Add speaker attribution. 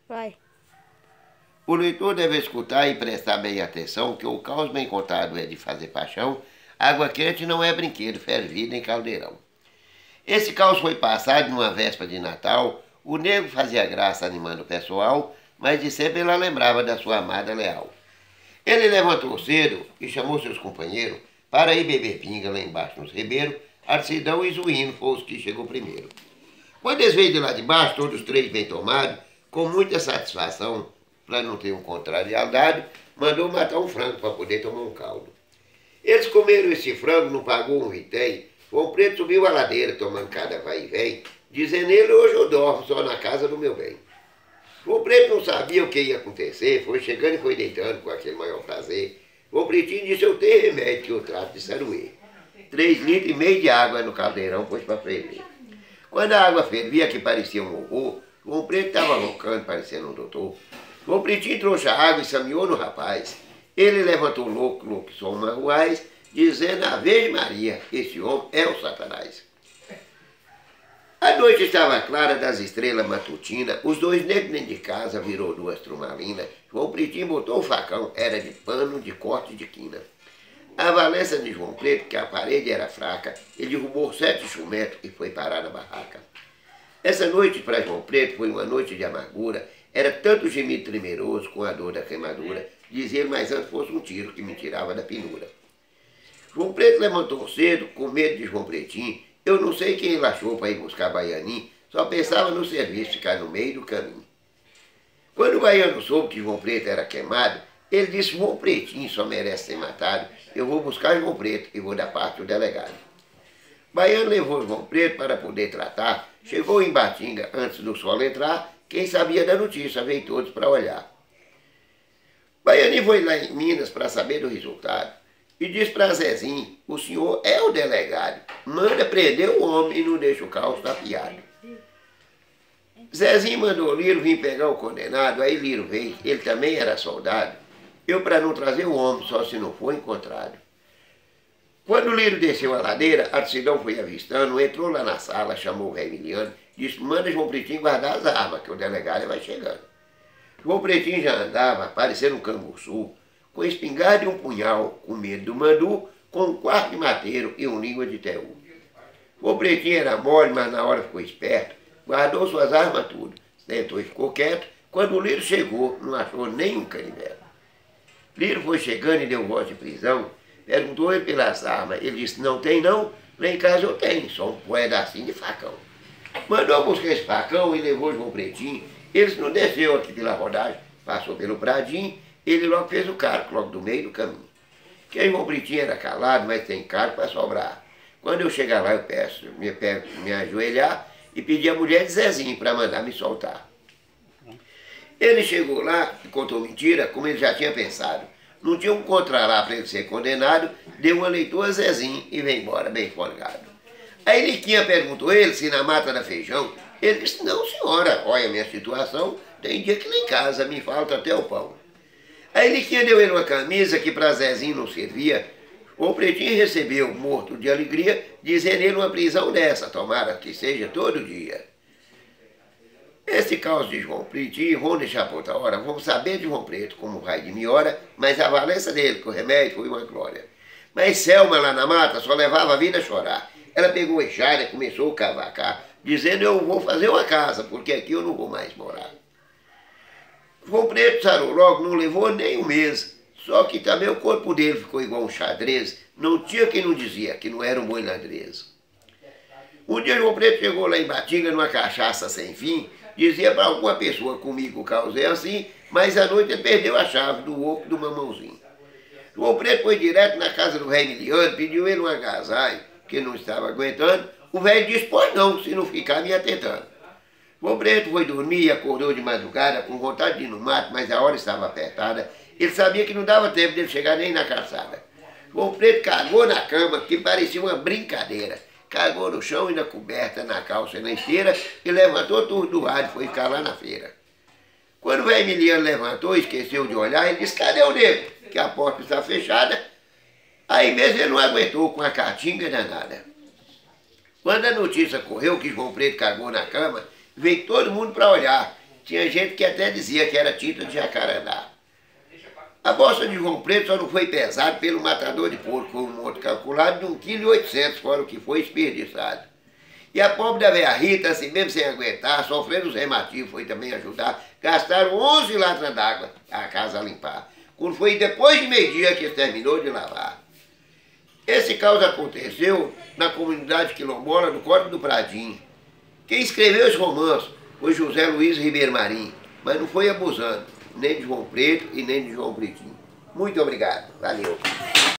Speaker 1: Vai.
Speaker 2: O leitor deve escutar e prestar bem atenção que o caos bem contado é de fazer paixão, água quente não é brinquedo, fervida em caldeirão. Esse caos foi passado numa véspera de Natal, o negro fazia graça animando o pessoal, mas de sempre ela lembrava da sua amada leal. Ele levantou cedo e chamou seus companheiros para ir beber pinga lá embaixo nos ribeiros, Arcidão e Zuíno foram os que chegou primeiro. Quando eles veio de lá de baixo, todos três bem tomados, com muita satisfação, para não ter um contrariedade, mandou matar um frango para poder tomar um caldo. Eles comeram esse frango, não pagou um vintém. João Preto subiu a ladeira, tomando cada vai e vem, dizendo ele, hoje eu dormo só na casa do meu bem. João Preto não sabia o que ia acontecer, foi chegando e foi deitando com aquele maior prazer. João Pretinho disse, eu tenho remédio que eu trato de saruê. 3,5 litros de água no caldeirão, pôs para ferver. Quando a água fervia, que parecia um horror, João Preto estava roncando, parecendo um doutor. João Pretinho trouxe a água e sameou no rapaz. Ele levantou louco, que são marruais, dizendo, Ave Maria, esse homem é o Satanás. A noite estava clara das estrelas matutinas, os dois negros dentro de casa virou duas turmalinas. João Pretinho botou o facão, era de pano, de corte de quina. A valência de João Preto, que a parede era fraca, ele derrubou 7 chumetos e foi parar na barraca. Essa noite para João Preto foi uma noite de amargura, era tanto gemido tremeroso com a dor da queimadura, dizia mais antes fosse um tiro que me tirava da pinura. João Preto levantou cedo, com medo de João Pretinho. Eu não sei quem ele achou para ir buscar Baianinho, só pensava no serviço ficar no meio do caminho. Quando o baiano soube que João Preto era queimado, ele disse, João Pretinho só merece ser matado, eu vou buscar João Preto e vou dar parte do delegado. Baiano levou João Preto para poder tratar, chegou em Batinga antes do sol entrar, quem sabia da notícia veio todos para olhar. Baianinho foi lá em Minas para saber do resultado e disse para Zezinho, o senhor é o delegado, manda prender o homem e não deixa o caos tapeado. Zezinho mandou Liro vir pegar o condenado, aí Liro veio, ele também era soldado, eu para não trazer o homem só se não for encontrado. Quando Liro desceu a ladeira, Arcidão foi avistando, entrou lá na sala, chamou o rei Emiliano, disse, manda João Pretinho guardar as armas, que o delegado vai chegando. João Pretinho já andava, parecendo um canguçu, com espingarda e um punhal, com medo do mandu, com um quarto de mateiro e um língua de teú. João Pretinho era mole, mas na hora ficou esperto, guardou suas armas tudo, sentou e ficou quieto. Quando o Liro chegou, não achou nenhum canivete. Liro foi chegando e deu voz de prisão, perguntou ele pelas armas, ele disse, não tem não, lá em casa eu tenho, só um pedacinho de facão. Mandou buscar esse facão e levou João Pretinho, eles não desceu aqui pela rodagem, passou pelo Pradinho, ele logo fez o cargo, logo do meio do caminho. Que João Pretinho era calado, mas tem cargo para sobrar. Quando eu chegar lá, eu peço, me ajoelhar e pedir a mulher de Zezinho para mandar me soltar. Ele chegou lá e contou mentira, como ele já tinha pensado. Não tinha um contra lá para ele ser condenado, deu uma leitura a Zezinho e veio embora bem folgado. Aí Liquinha perguntou ele se na mata da feijão. Ele disse, não senhora, olha a minha situação, tem dia que lá em casa me falta até o pão. Aí Liquinha deu ele uma camisa que para Zezinho não servia. O Pretinho recebeu, morto de alegria, dizendo ele uma prisão dessa, tomara que seja todo dia. Esse caos de João Pretinho, vamos deixar para outra hora, vamos saber de João Preto como vai de Miora, mas a valência dele com o remédio foi uma glória. Mas Selma lá na mata só levava a vida a chorar. Ela pegou a enxada e começou a cavacar, dizendo eu vou fazer uma casa, porque aqui eu não vou mais morar. João Preto sarou logo, não levou nem um mês, só que também o corpo dele ficou igual um xadrez, não tinha quem não dizia que não era um boi ladrez. Um dia João Preto chegou lá em Batinga numa cachaça sem fim, dizia para alguma pessoa comigo o caos é assim, mas à noite ele perdeu a chave do oco do mamãozinho. João Preto foi direto na casa do rei Emiliano, pediu ele um agasalho, que não estava aguentando. O velho disse, pois não, se não ficar me atentando. João Preto foi dormir e acordou de madrugada com vontade de ir no mato, mas a hora estava apertada. Ele sabia que não dava tempo de ele chegar nem na calçada. João Preto cagou na cama, que parecia uma brincadeira. Cagou no chão e na coberta, na calça e na esteira, e levantou tudo do ar e foi ficar lá na feira. Quando o velho Emiliano levantou, esqueceu de olhar, ele disse, cadê o nego? Que a porta está fechada. Aí mesmo ele não aguentou com a caatinga danada. Quando a notícia correu que João Preto cagou na cama, veio todo mundo para olhar. Tinha gente que até dizia que era tinta de jacarandá. A bosta de João Preto só não foi pesada pelo matador de porco, com um monte calculado de 1,8 kg, fora o que foi desperdiçado. E a pobre da véia Rita, assim mesmo sem aguentar, sofrendo os reumatismos, foi também ajudar. Gastaram 11 latras d'água a casa a limpar. Quando foi depois de meio-dia que terminou de lavar. Esse caos aconteceu na comunidade quilombola do Código do Pradinho. Quem escreveu esse romance foi José Luiz Ribeiro Marim, mas não foi abusando, nem de João Preto e nem de João Pretinho. Muito obrigado. Valeu.